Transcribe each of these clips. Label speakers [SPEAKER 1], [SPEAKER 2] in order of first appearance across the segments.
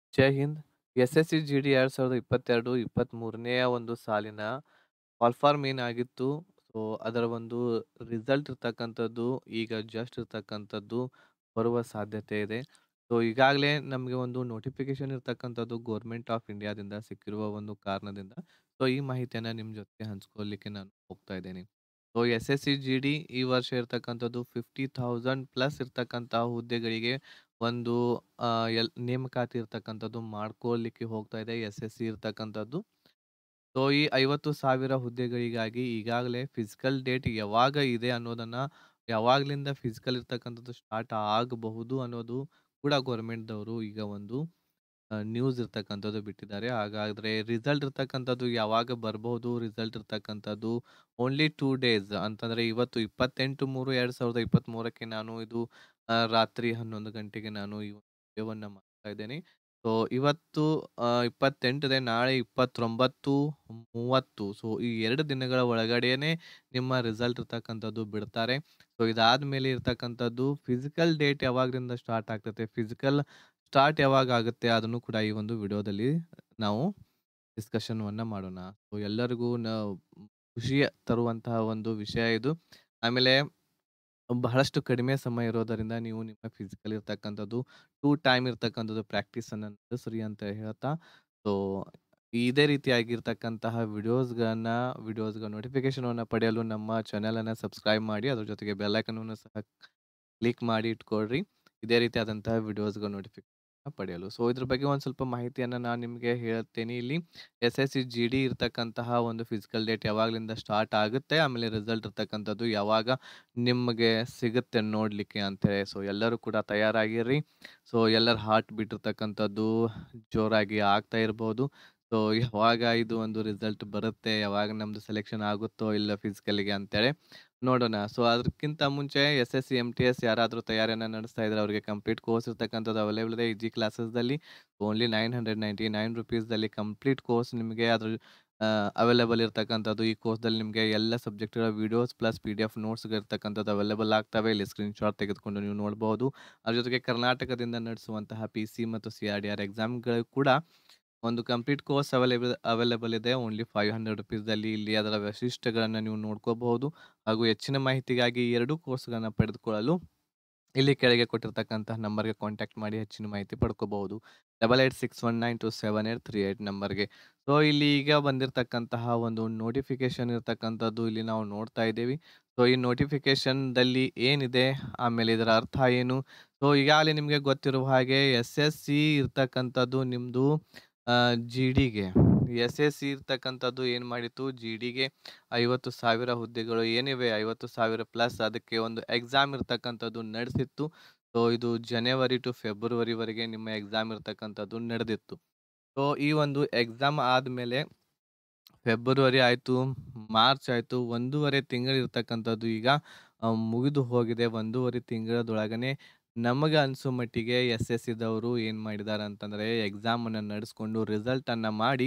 [SPEAKER 1] ಜೈ Hind. SSC GD 2022, 23ನೇಯ ಒಂದು ಸಾಲಿನ ಕಾಲ್ಫಾರ್ಮ್ ಏನಾಗಿತ್ತು. ಸೊ, ಅದರ ಒಂದು ರಿಸಲ್ಟ್ ಇರ್ತಕ್ಕಂಥದ್ದು ಈಗ ಜಸ್ಟ್ ಇರ್ತಕ್ಕಂಥದ್ದು ಬರುವ ಸಾಧ್ಯತೆ ಇದೆ. ಸೊ, ಈಗಾಗಲೇ ನಮಗೆ ಒಂದು ನೋಟಿಫಿಕೇಶನ್ ಇರ್ತಕ್ಕಂಥದ್ದು ಗೌರ್ಮೆಂಟ್ ಆಫ್ ಇಂಡಿಯಾದಿಂದ ಸಿಕ್ಕಿರುವ ಒಂದು ಕಾರಣದಿಂದ ಸೊ, ಈ ಮಾಹಿತಿಯನ್ನ ನಿಮ್ಮ ಜೊತೆ ಹಂಚ್ಕೊಳ್ಳಿಕ್ಕೆ ನಾನು ಹೋಗ್ತಾ ಇದ್ದೇನೆ. ಸೊ, ಎಸ್-ಎಸ್-ಸಿ ಜಿ-ಡಿ ಈ ವರ್ಷ ಇರ್ತಕ್ಕಂಥದ್ದು 50,000 ಪ್ಲಸ್ ಇರ್ತಕ್ಕಂತಹ ಹುದ್ದೆಗಳಿಗೆ ಒಂದು ನೇಮಕಾತಿ ಇರ್ತಕ್ಕಂಥದ್ದು ಮಾಡ್ಕೊಳ್ಳಿಕ್ಕೆ ಹೋಗ್ತಾ ಇದೆ ಎಸ್-ಎಸ್-ಸಿ ಇರ್ತಕ್ಕಂಥದ್ದು. ಸೊ, ಈ 50,000 ಹುದ್ದೆಗಳಿಗಾಗಿ ಈಗಾಗಲೇ ಫಿಸಿಕಲ್ ಡೇಟ್ ಯಾವಾಗ ಇದೆ ಅನ್ನೋದನ್ನ, ಯಾವಾಗ್ಲಿಂದ ಫಿಸಿಕಲ್ ಇರ್ತಕ್ಕಂಥದ್ದು ಸ್ಟಾರ್ಟ್ ಆಗಬಹುದು ಅನ್ನೋದು ಕೂಡ ಗೌರ್ಮೆಂಟ್‌ದವರು ಈಗ ಒಂದು ನ್ಯೂಸ್ ಇರ್ತಕ್ಕಂಥದ್ದು ಬಿಟ್ಟಿದ್ದಾರೆ. ಹಾಗಾದ್ರೆ ರಿಸಲ್ಟ್ ಇರ್ತಕ್ಕಂಥದ್ದು ಯಾವಾಗ ಬರ್ಬಹುದು? ರಿಸಲ್ಟ್ ಇರ್ತಕ್ಕಂಥದ್ದು ಓನ್ಲಿ 2 ಡೇಸ್ ಅಂತಂದ್ರೆ ಇವತ್ತು 28/3/2023ಕ್ಕೆ ನಾನು ಇದು ರಾತ್ರಿ 11 ಗಂಟೆಗೆ ನಾನು ಈ ವಿಡಿಯೋವನ್ನ ಮಾಡ್ತಾ ಇದ್ದೇನೆ. ಸೊ, ಇವತ್ತು 28 ಇದೆ, ನಾಳೆ 29, 30 ಸೊ, ಈ 2 ದಿನಗಳ ಒಳಗಡೆನೆ ನಿಮ್ಮ ರಿಸಲ್ಟ್ ಇರ್ತಕ್ಕಂಥದ್ದು ಬಿಡ್ತಾರೆ. ಸೊ, ಇದಾದ್ಮೇಲೆ ಇರ್ತಕ್ಕಂಥದ್ದು ಫಿಸಿಕಲ್ ಡೇಟ್ ಯಾವಾಗ್ರಿಂದ ಸ್ಟಾರ್ಟ್ ಆಗ್ತೈತೆ, ಫಿಸಿಕಲ್ ಸ್ಟಾರ್ಟ್ ಯಾವಾಗ ಆಗುತ್ತೆ ಅದನ್ನು ಕೂಡ ಈ ಒಂದು ವಿಡಿಯೋದಲ್ಲಿ ನಾವು ಡಿಸ್ಕಷನ್‌ವನ್ನ ಮಾಡೋಣ. ಸೊ, ಎಲ್ಲರಿಗೂ ಖುಷಿಯ ತರುವಂತಹ ಒಂದು ವಿಷಯ ಇದು. ಆಮೇಲೆ ಬಹಳಷ್ಟು ಕಡಿಮೆ ಸಮಯ ಇರೋದರಿಂದ ನೀವು ನಿಮ್ಮ ಫಿಸಿಕಲ್ ಇರ್ತಕ್ಕಂಥದ್ದು 2 ಟೈಮ್ ಇರ್ತಕ್ಕಂಥದ್ದು ಪ್ರಾಕ್ಟೀಸನ್ನ ನಡೆಸ್ರಿ ಅಂತ ಹೇಳ್ತಾ, ಸೊ ಇದೇ ರೀತಿಯಾಗಿರ್ತಕ್ಕಂತಹ ವಿಡಿಯೋಸ್‌ಗಳ ನೋಟಿಫಿಕೇಷನನ್ನ ಪಡೆಯಲು ನಮ್ಮ ಚಾನೆಲನ್ನ ಸಬ್ಸ್ಕ್ರೈಬ್ ಮಾಡಿ. ಅದ್ರ ಜೊತೆಗೆ ಬೆಲ್ ಐಕಾನನ್ನು ಸಹ ಕ್ಲಿಕ್ ಮಾಡಿ ಇಟ್ಕೊಳ್ರಿ. ಇದೇ ರೀತಿಯಾದಂತಹ ವಿಡಿಯೋಸ್‌ಗಳ ನೋಟಿಫಿಕೇಷನ್ ಪಡೆಯಲು. ಸೊ, ಇದ್ರ ಬಗ್ಗೆ ಒಂದು ಸ್ವಲ್ಪ ಮಾಹಿತಿಯನ್ನ ನಾನು ನಿಮಗೆ ಹೇಳ್ತೇನೆ ಇಲ್ಲಿ. ಎಸ್-ಎಸ್-ಸಿ ಜಿ-ಡಿ ಇರ್ತಕ್ಕಂತಹ ಒಂದು ಫಿಸಿಕಲ್ ಡೇಟ್ ಯಾವಾಗ್ಲಿಂದ ಸ್ಟಾರ್ಟ್ ಆಗುತ್ತೆ, ಆಮೇಲೆ ರಿಸಲ್ಟ್ ಇರ್ತಕ್ಕಂಥದ್ದು ಯಾವಾಗ ನಿಮಗೆ ಸಿಗುತ್ತೆ ನೋಡ್ಲಿಕ್ಕೆ ಅಂತೇಳಿ. ಸೊ, ಎಲ್ಲರೂ ಕೂಡ ತಯಾರಾಗಿರ್ರಿ. ಸೊ, ಎಲ್ಲರ ಹಾರ್ಟ್ ಬೀಟ್ ಇರ್ತಕ್ಕಂಥದ್ದು ಜೋರಾಗಿ ಆಗ್ತಾ ಇರ್ಬೋದು. ಸೊ, ಯಾವಾಗ ಇದು ಒಂದು ರಿಸಲ್ಟ್ ಬರುತ್ತೆ, ಯಾವಾಗ ನಮ್ದು ಸೆಲೆಕ್ಷನ್ ಆಗುತ್ತೋ ಇಲ್ಲ ಫಿಸಿಕಲ್‌ಗೆ ಅಂತೇಳಿ ನೋಡೋಣ. ಸೊ, ಅದಕ್ಕಿಂತ ಮುಂಚೆ ಎಸ್-ಎಸ್-ಸಿ, ಎಂ-ಟಿ-ಎಸ್ ಯಾರಾದ್ರೂ ತಯಾರಿಯನ್ನ ನಡೆಸ್ತಾ ಇದ್ರೆ ಅವರಿಗೆ ಕಂಪ್ಲೀಟ್ ಕೋರ್ಸ್ ಇರ್ತಕ್ಕಂಥದ್ದು ಅವೈಲೇಬಲ್ ಇದೆ ಈಜಿ ಕ್ಲಾಸಸ್‌ದಲ್ಲಿ. ಓನ್ಲಿ ₹999 ಕಂಪ್ಲೀಟ್ ಕೋರ್ಸ್ ನಿಮಗೆ ಅದ್ರ ಅವೈಲೇಬಲ್ ಇರ್ತಕ್ಕಂಥದ್ದು. ಈ ಕೋರ್ಸ್‌ದಲ್ಲಿ ನಿಮಗೆ ಎಲ್ಲ ಸಬ್ಜೆಕ್ಟ್‌ಗಳ ವಿಡಿಯೋಸ್ ಪ್ಲಸ್ PDF ನೋಟ್ಸ್ ಇರ್ತಕ್ಕಂಥದ್ದು ಅವೈಲೇಬಲ್ ಆಗ್ತವೆ. ಇಲ್ಲಿ ಸ್ಕ್ರೀನ್‌ಶಾಟ್ ತೆಗೆದುಕೊಂಡು ನೀವು ನೋಡಬಹುದು. ಅದ್ರ ಜೊತೆಗೆ ಕರ್ನಾಟಕದಿಂದ ನಡೆಸುವಂತಹ PC ಮತ್ತು CRDR ಎಕ್ಸಾಮ್‌ಗಳು ಕೂಡ ಒಂದು ಕಂಪ್ಲೀಟ್ ಕೋರ್ಸ್ ಅವೈಲೇಬಲ್ ಇದೆ. ಓನ್ಲಿ ₹500 ಇಲ್ಲಿ ಅದರ ವೈಶಿಷ್ಟ್ಯಗಳನ್ನ ನೀವು ನೋಡ್ಕೋಬಹುದು. ಹಾಗೂ ಹೆಚ್ಚಿನ ಮಾಹಿತಿಗಾಗಿ ಈ 2 ಕೋರ್ಸ್‌ಗಳನ್ನ ಪಡೆದುಕೊಳ್ಳಲು ಇಲ್ಲಿ ಕೆಳಗೆ ಕೊಟ್ಟಿರ್ತಕ್ಕಂತಹ ನಂಬರ್‌ಗೆ ಕಾಂಟ್ಯಾಕ್ಟ್ ಮಾಡಿ ಹೆಚ್ಚಿನ ಮಾಹಿತಿ ಪಡ್ಕೋಬಹುದು. 8861927838 ನಂಬರ್‌ಗೆ. ಸೊ, ಇಲ್ಲಿ ಈಗ ಬಂದಿರತಕ್ಕಂತಹ ಒಂದು ನೋಟಿಫಿಕೇಶನ್ ಇರ್ತಕ್ಕಂಥದ್ದು ಇಲ್ಲಿ ನಾವು ನೋಡ್ತಾ ಇದ್ದೀವಿ. ಸೊ, ಈ ನೋಟಿಫಿಕೇಶನ್‌ದಲ್ಲಿ ಏನಿದೆ, ಆಮೇಲೆ ಇದರ ಅರ್ಥ ಏನು? ಸೊ, ಈಗಾಗಲೇ ನಿಮಗೆ ಗೊತ್ತಿರುವ ಹಾಗೆ ಎಸ್-ಎಸ್-ಸಿ ಇರ್ತಕ್ಕಂಥದ್ದು ನಿಮ್ದು ಜಿ-ಡಿಗೆ ಎಸ್-ಎಸ್-ಸಿ ಇರ್ತಕ್ಕಂಥದ್ದು ಏನು ಮಾಡಿತ್ತು, ಜಿ-ಡಿಗೆ 50,000 ಹುದ್ದೆಗಳು ಏನಿವೆ 50,000 ಪ್ಲಸ್ ಅದಕ್ಕೆ ಒಂದು ಎಕ್ಸಾಮ್ ಇರ್ತಕ್ಕಂಥದ್ದು ನಡೆಸಿತ್ತು. ಸೊ, ಇದು ಜನವರಿ ಟು ಫೆಬ್ರವರಿವರೆಗೆ ನಿಮ್ಮ ಎಕ್ಸಾಮ್ ಇರ್ತಕ್ಕಂಥದ್ದು ನಡೆದಿತ್ತು. ಸೊ, ಈ ಒಂದು ಎಕ್ಸಾಮ್ ಆದ್ಮೇಲೆ ಫೆಬ್ರವರಿ ಆಯ್ತು, ಮಾರ್ಚ್ ಆಯ್ತು, 1.5 ತಿಂಗಳು ಇರ್ತಕ್ಕಂಥದ್ದು ಈಗ ಮುಗಿದು ಹೋಗಿದೆ. 1.5 ತಿಂಗಳದೊಳಗನೆ ನಮಗೆ ಅನ್ಸೋ ಮಟ್ಟಿಗೆ ಎಸ್-ಎಸ್-ಸಿದವರು ಏನ್ ಮಾಡಿದಾರೆ ಅಂತಂದ್ರೆ ಎಕ್ಸಾಮನ್ನ ನಡೆಸ್ಕೊಂಡು ರಿಸಲ್ಟನ್ನ ಮಾಡಿ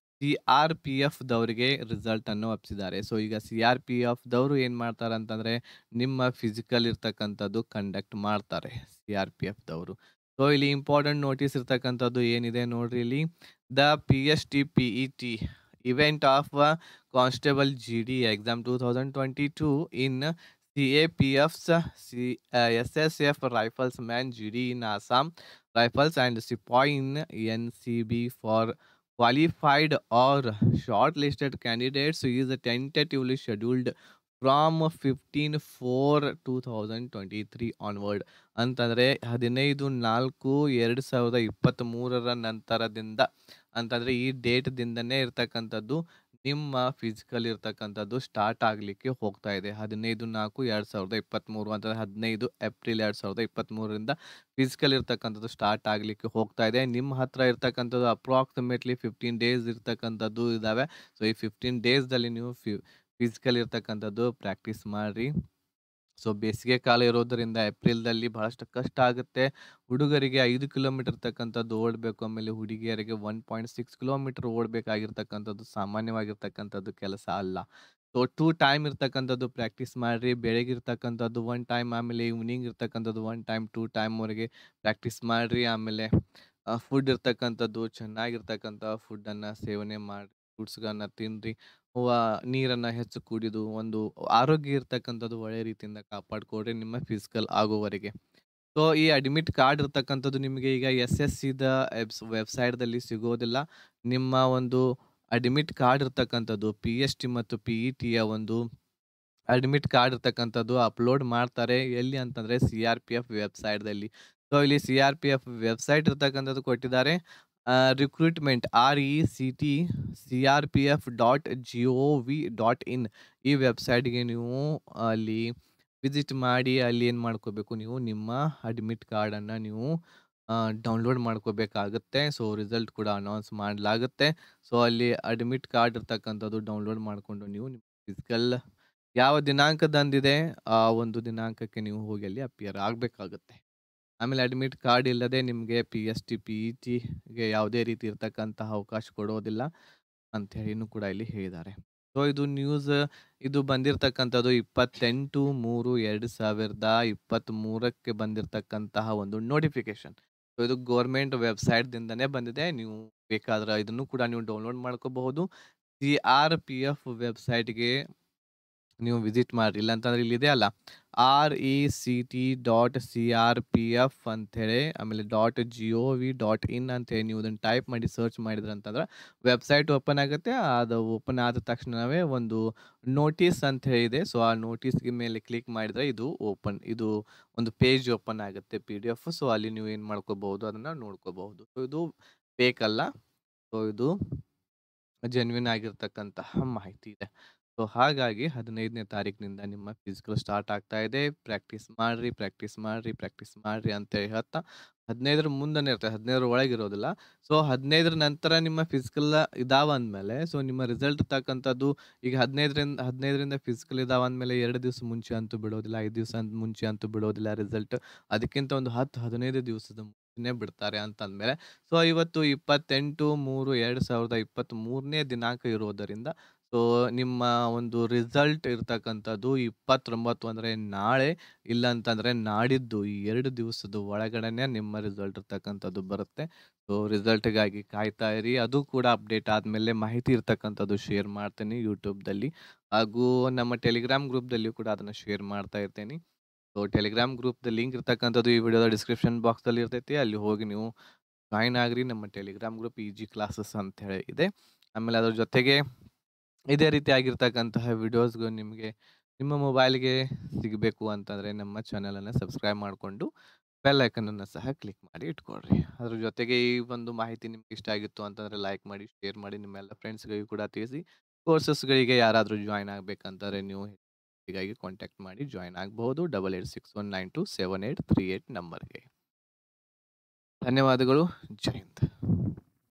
[SPEAKER 1] CRPFದವರಿಗೆ ರಿಸಲ್ಟನ್ನು ಒಪ್ಸಿದ್ದಾರೆ. ಸೊ, ಈಗ CRPFದವರು ಏನ್ ಮಾಡ್ತಾರೆ ಅಂತಂದ್ರೆ ನಿಮ್ಮ ಫಿಸಿಕಲ್ ಇರ್ತಕ್ಕಂಥದ್ದು ಕಂಡಕ್ಟ್ ಮಾಡ್ತಾರೆ CRPFದವರು. ಸೊ, ಇಲ್ಲಿ ಇಂಪಾರ್ಟೆಂಟ್ ನೋಟಿಸ್ ಇರ್ತಕ್ಕಂಥದ್ದು ಏನಿದೆ ನೋಡ್ರಿ ಇಲ್ಲಿ. The PST-PET event of Constable GD exam 2022 in CAPF's SSF Riflesman GD in Assam Rifles and Sepoy in NCB for qualified or shortlisted candidates is tentatively scheduled from 15/4/2023 onward ಅಂತಂದ್ರೆ 15/4/2023 ನಂತರದಿಂದ ಅಂತಂದ್ರೆ ಈ ಡೇಟ್‌ದಿಂದನೇ ಇರ್ತಕ್ಕಂಥದ್ದು ನಿಮ್ಮ physical ಇರ್ತಕ್ಕಂಥದ್ದು ಸ್ಟಾರ್ಟ್ ಆಗ್ಲಿಕ್ಕೆ ಹೋಗ್ತಾ ಇದೆ. 15/4/2023 ಅಂತಂದ್ರೆ 15 ಏಪ್ರಿಲ್ 2023ರಿಂದ ಫಿಸಿಕಲ್ ಇರ್ತಕ್ಕಂಥದ್ದು ಸ್ಟಾರ್ಟ್ ಆಗ್ಲಿಕ್ಕೆ ಹೋಗ್ತಾ ಇದೆ. ನಿಮ್ಮ ಹತ್ರ ಇರ್ತಕ್ಕಂಥದ್ದು ಅಪ್ರಾಕ್ಸಿಮೇಟ್ಲಿ 15 ಡೇಸ್ ಇರ್ತಕ್ಕಂಥದ್ದು ಇದಾವೆ. ಸೊ, ಈ 15 ಡೇಸ್‌ದಲ್ಲಿ ನೀವು ಫಿಸಿಕಲ್ ಇರ್ತಕ್ಕಂಥದ್ದು ಪ್ರಾಕ್ಟೀಸ್ ಮಾಡ್ರಿ. ಸೊ, ಬೇಸಿಗೆ ಕಾಲ ಇರೋದರಿಂದ ಏಪ್ರಿಲ್‌ದಲ್ಲಿ ಬಹಳಷ್ಟು ಕಷ್ಟ ಆಗುತ್ತೆ. ಹುಡುಗರಿಗೆ 5 ಕಿಲೋಮೀಟರ್ ಇರ್ತಕ್ಕಂಥದ್ದು ಓಡಬೇಕು. ಆಮೇಲೆ ಹುಡುಗಿಯರಿಗೆ 1.6 ಕಿಲೋಮೀಟರ್ ಓಡಬೇಕಾಗಿರ್ತಕ್ಕಂಥದ್ದು ಸಾಮಾನ್ಯವಾಗಿರ್ತಕ್ಕಂಥದ್ದು ಕೆಲಸ ಅಲ್ಲ. ಸೊ, 2 ಟೈಮ್ ಇರ್ತಕ್ಕಂಥದ್ದು ಪ್ರಾಕ್ಟೀಸ್ ಮಾಡ್ರಿ. ಬೆಳಗ್ಗೆ ಇರ್ತಕ್ಕಂಥದ್ದು 1 ಟೈಮ್, ಆಮೇಲೆ ಈವ್ನಿಂಗ್ ಇರ್ತಕ್ಕಂಥದ್ದು 1 ಟೈಮ್, 2 ಟೈಮ್‌ವರೆಗೆ ಪ್ರಾಕ್ಟೀಸ್ ಮಾಡ್ರಿ. ಆಮೇಲೆ ಫುಡ್ ಇರ್ತಕ್ಕಂಥದ್ದು ಚೆನ್ನಾಗಿರ್ತಕ್ಕಂಥ ಫುಡ್ಡನ್ನ ಸೇವನೆ ಮಾಡಿ, ಫ್ರೂಟ್ಸ್‌ಗಳನ್ನ ತಿನ್ರಿ. ನೀರನ್ನ ಹೆಚ್ಚು ಕುಡಿದು ಒಂದು ಆರೋಗ್ಯ ಇರ್ತಕ್ಕಂಥದ್ದು ಒಳ್ಳೆ ರೀತಿಯಿಂದ ಕಾಪಾಡ್ಕೊಳ್ರಿ ನಿಮ್ಮ ಫಿಸಿಕಲ್ ಆಗೋವರೆಗೆ. ಸೊ, ಈ ಅಡ್ಮಿಟ್ ಕಾರ್ಡ್ ಇರ್ತಕ್ಕಂಥದ್ದು ನಿಮಗೆ ಈಗ ಎಸ್-ಎಸ್-ಸಿದ ವೆಬ್ಸೈಟ್‌ದಲ್ಲಿ ಸಿಗೋದಿಲ್ಲ. ನಿಮ್ಮ ಒಂದು ಅಡ್ಮಿಟ್ ಕಾರ್ಡ್ ಇರ್ತಕ್ಕಂಥದ್ದು ಪಿ-ಎಚ್-ಟಿ ಮತ್ತು ಪಿ-ಇ-ಟಿಯ ಒಂದು ಅಡ್ಮಿಟ್ ಕಾರ್ಡ್ ಇರ್ತಕ್ಕಂಥದ್ದು ಅಪ್‌ಲೋಡ್ ಮಾಡ್ತಾರೆ. ಎಲ್ಲಿ ಅಂತಂದ್ರೆ ಸಿ-ಆರ್-ಪಿ-ಎಫ್ ವೆಬ್ಸೈಟ್‌ದಲ್ಲಿ. ಸೊ, ಇಲ್ಲಿ ಸಿ-ಆರ್-ಪಿ-ಎಫ್ ವೆಬ್ಸೈಟ್ ಇರ್ತಕ್ಕಂಥದ್ದು ಕೊಟ್ಟಿದ್ದಾರೆ. ರಿಕ್ರೂಟ್‌ಮೆಂಟ್ RECT CRPF .gov.in ಈ ವೆಬ್ಸೈಟ್‌ಗೆ ನೀವು ಅಲ್ಲಿ ವಿಸಿಟ್ ಮಾಡಿ ಅಲ್ಲಿ ಏನ್ ಮಾಡ್ಕೋಬೇಕು ನೀವು ನಿಮ್ಮ ಅಡ್ಮಿಟ್ ಕಾರ್ಡನ್ನ ನೀವು ಡೌನ್‌ಲೋಡ್ ಮಾಡ್ಕೋಬೇಕಾಗುತ್ತೆ. ಸೊ, ರಿಸಲ್ಟ್ ಕೂಡ ಅನೌನ್ಸ್ ಮಾಡಲಾಗುತ್ತೆ. ಸೊ, ಅಲ್ಲಿ ಅಡ್ಮಿಟ್ ಕಾರ್ಡ್ ಇರ್ತಕ್ಕಂಥದ್ದು ಡೌನ್‌ಲೋಡ್ ಮಾಡ್ಕೊಂಡು ನೀವು ನಿಮ್ಮ ಫಿಸಿಕಲ್ ಯಾವ ದಿನಾಂಕದಂದಿದೆ, ಆ ಒಂದು ದಿನಾಂಕಕ್ಕೆ ನೀವು ಹೋಗಿ ಅಲ್ಲಿ ಅಪಿಯರ್ ಆಗ್ಬೇಕಾಗುತ್ತೆ. ಆಮೇಲೆ ಅಡ್ಮಿಟ್ ಕಾರ್ಡ್ ಇಲ್ಲದೆ ನಿಮಗೆ ಪಿ-ಎಸ್-ಟಿ, ಪಿ-ಇ-ಟಿಗೆ ಯಾವುದೇ ರೀತಿ ಇರ್ತಕ್ಕಂತಹ ಅವಕಾಶ ಕೊಡೋದಿಲ್ಲ ಅಂತ ಹೇಳಿನೂ ಕೂಡ ಇಲ್ಲಿ ಹೇಳಿದ್ದಾರೆ. ಸೊ, ಇದು ನ್ಯೂಸ್ ಇದು ಬಂದಿರತಕ್ಕಂಥದ್ದು 28/3/2023ಕ್ಕೆ ಬಂದಿರತಕ್ಕಂತಹ ಒಂದು ನೋಟಿಫಿಕೇಶನ್. ಸೊ, ಇದು ಗವರ್ನಮೆಂಟ್ ವೆಬ್ಸೈಟ್‌ದಿಂದನೇ ಬಂದಿದೆ. ನೀವು ಬೇಕಾದ್ರೆ ಇದನ್ನು ಕೂಡ ನೀವು ಡೌನ್‌ಲೋಡ್ ಮಾಡ್ಕೋಬಹುದು. ಸಿ-ಆರ್-ಪಿ-ಎಫ್ ವೆಬ್ಸೈಟ್‌ಗೆ ನೀವು ವಿಸಿಟ್ ಮಾಡ್ರಿ. ಇಲ್ಲಾಂತಂದ್ರೆ ಇಲ್ಲಿದೆ ಅಲ್ಲ RECT.CRPF ಅಂತೇಳಿ ಆಮೇಲೆ .gov.in ಅಂತೇಳಿ ನೀವು ಇದನ್ನ ಟೈಪ್ ಮಾಡಿ ಸರ್ಚ್ ಮಾಡಿದ್ರಂತಂದ್ರೆ ವೆಬ್ಸೈಟ್ ಓಪನ್ ಆಗುತ್ತೆ. ಅದು ಓಪನ್ ಆದ ತಕ್ಷಣವೇ ಒಂದು ನೋಟಿಸ್ ಅಂತ ಹೇಳಿ ಇದೆ. ಸೊ, ಆ ನೋಟಿಸ್‌ಗೆ ಮೇಲೆ ಕ್ಲಿಕ್ ಮಾಡಿದ್ರೆ ಇದು ಒಂದು ಪೇಜ್ ಓಪನ್ ಆಗುತ್ತೆ PDF. ಸೊ, ಅಲ್ಲಿ ನೀವು ಏನ್ ಮಾಡ್ಕೋಬಹುದು ಅದನ್ನ ನೋಡ್ಕೋಬಹುದು. ಸೊ, ಇದು ಫೇಕ್ ಅಲ್ಲ. ಸೊ, ಇದು ಜೆನ್ಯೂನ್ ಆಗಿರ್ತಕ್ಕಂತಹ ಮಾಹಿತಿ ಇದೆ. ಸೊ, ಹಾಗಾಗಿ 15ನೇ ತಾರೀಕಿನಿಂದ ನಿಮ್ಮ ಫಿಸಿಕಲ್ ಸ್ಟಾರ್ಟ್ ಆಗ್ತಾ ಇದೆ. ಪ್ರಾಕ್ಟೀಸ್ ಮಾಡ್ರಿ, ಪ್ರಾಕ್ಟೀಸ್ ಮಾಡ್ರಿ, ಪ್ರಾಕ್ಟೀಸ್ ಮಾಡ್ರಿ ಅಂತ ಹೇಳ್ತಾ 15ರ ಮುಂದನೇ ಇರ್ತದೆ. 15ರ ಒಳಗೆ ಇರೋದಿಲ್ಲ. ಸೊ, 15ರ ನಂತರ ನಿಮ್ಮ ಫಿಸಿಕಲ್ ಇದಾವ ಅಂದ್ಮೇಲೆ ಸೊ, ನಿಮ್ಮ ರಿಸಲ್ಟ್ ಇರ್ತಕ್ಕಂಥದ್ದು ಈಗ 15ರಿಂದ ಫಿಸಿಕಲ್ ಇದಾವ ಅಂದ್ಮೇಲೆ 2 ದಿವಸ ಮುಂಚೆ ಅಂತೂ ಬಿಡೋದಿಲ್ಲ, 5 ದಿವಸ ಮುಂಚೆ ಅಂತೂ ಬಿಡೋದಿಲ್ಲ ರಿಸಲ್ಟ್. ಅದಕ್ಕಿಂತ ಒಂದು 10, 15 ದಿವಸದ ಮುಂಚೆನೇ ಬಿಡ್ತಾರೆ ಅಂತಂದ್ಮೇಲೆ ಸೊ, ಇವತ್ತು 28/3/2023ನೇ ದಿನಾಂಕ ಇರೋದರಿಂದ ಸೊ, ನಿಮ್ಮ ಒಂದು ರಿಸಲ್ಟ್ ಇರ್ತಕ್ಕಂಥದ್ದು 29 ಅಂದ್ರೆ ನಾಳೆ, ಇಲ್ಲ ಅಂತಂದ್ರೆ ನಾಡಿದ್ದು ಈ 2 ದಿವಸದ ಒಳಗಡೆನೆ ನಿಮ್ಮ ರಿಸಲ್ಟ್ ಇರ್ತಕ್ಕಂಥದ್ದು ಬರುತ್ತೆ. ಸೊ, ರಿಸಲ್ಟ್‌ಗಾಗಿ ಕಾಯ್ತಾ ಇರಿ. ಅದು ಕೂಡ ಅಪ್ಡೇಟ್ ಆದ್ಮೇಲೆ ಮಾಹಿತಿ ಇರ್ತಕ್ಕಂಥದ್ದು ಶೇರ್ ಮಾಡ್ತೀನಿ ಯೂಟ್ಯೂಬ್‌ದಲ್ಲಿ. ಹಾಗೂ ನಮ್ಮ ಟೆಲಿಗ್ರಾಮ್ ಗ್ರೂಪ್‌ದಲ್ಲಿಯೂ ಕೂಡ ಅದನ್ನ ಶೇರ್ ಮಾಡ್ತಾ ಇರ್ತೀನಿ. ಸೊ, ಟೆಲಿಗ್ರಾಮ್ ಗ್ರೂಪ್‌ದ ಲಿಂಕ್ ಇರ್ತಕ್ಕಂಥದ್ದು ಈ ವಿಡಿಯೋದ ಡಿಸ್ಕ್ರಿಪ್ಷನ್ ಬಾಕ್ಸಲ್ಲಿ ಇರ್ತೈತಿ. ಅಲ್ಲಿ ಹೋಗಿ ನೀವು ಜಾಯಿನ್ ಆಗ್ರಿ. ನಮ್ಮ ಟೆಲಿಗ್ರಾಮ್ ಗ್ರೂಪ್ ಈಜಿ ಕ್ಲಾಸಸ್ ಅಂತ ಹೇಳಿ ಇದೆ. ಆಮೇಲೆ ಅದ್ರ ಜೊತೆಗೆ ಇದೇ ರೀತಿಯಾಗಿರ್ತಕ್ಕಂತಹ ವಿಡಿಯೋಸ್‌ಗಳು ನಿಮಗೆ ನಿಮ್ಮ ಮೊಬೈಲ್‌ಗೆ ಸಿಗಬೇಕು ಅಂತಂದ್ರೆ ನಮ್ಮ ಚಾನಲನ್ನು ಸಬ್ಸ್ಕ್ರೈಬ್ ಮಾಡಿಕೊಂಡು ಬೆಲ್ ಐಕಾನ್ ಅನ್ನು ಸಹ ಕ್ಲಿಕ್ ಮಾಡಿ ಇಟ್ಕೊಳ್ರಿ. ಅದ್ರ ಜೊತೆಗೆ ಈ ಒಂದು ಮಾಹಿತಿ ನಿಮ್ಗೆ ಇಷ್ಟ ಆಗಿತ್ತು ಅಂತಂದ್ರೆ ಲೈಕ್ ಮಾಡಿ, ಶೇರ್ ಮಾಡಿ, ನಿಮ್ಮೆಲ್ಲ ಫ್ರೆಂಡ್ಸ್‌ಗಳಿಗೂ ಕೂಡ ತಿಳಿಸಿ. ಕೋರ್ಸಸ್‌ಗಳಿಗೆ ಯಾರಾದರೂ ಜಾಯಿನ್ ಆಗ್ಬೇಕಂತಾರೆ ನೀವು ಹೀಗಾಗಿ ಕಾಂಟ್ಯಾಕ್ಟ್ ಮಾಡಿ ಜಾಯಿನ್ ಆಗಬಹುದು 8861927838 ನಂಬರ್‌ಗೆ. ಧನ್ಯವಾದಗಳು. ಜೈ ಹಿಂದ್.